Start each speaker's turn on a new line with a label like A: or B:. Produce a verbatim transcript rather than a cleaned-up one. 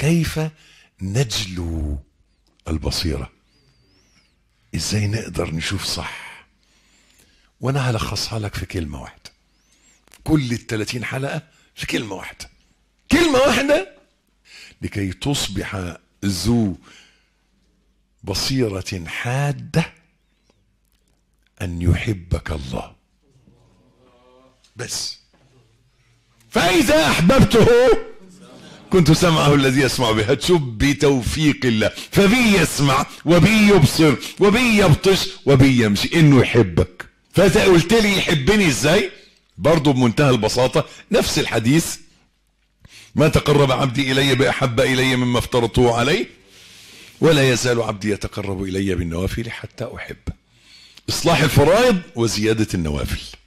A: كيف نجلو البصيرة، ازاي نقدر نشوف صح. وانا هلخصها لك في كلمة واحدة، كل الثلاثين حلقة في كلمة واحدة، كلمة واحدة لكي تصبح ذو بصيرة حادة، أن يحبك الله بس. فإذا أحببته كنت سمعه الذي يسمع به. هتشوف بتوفيق الله، فبي يسمع وبي يبصر وبي يبطش وبي يمشي، إنه يحبك. فإذا قلت لي يحبني إزاي؟ برضو بمنتهى البساطة، نفس الحديث: ما تقرب عبدي إلي بأحب إلي مما افترضته عليه، ولا يزال عبدي يتقرب إلي بالنوافل حتى أحبه. إصلاح الفرائض وزيادة النوافل.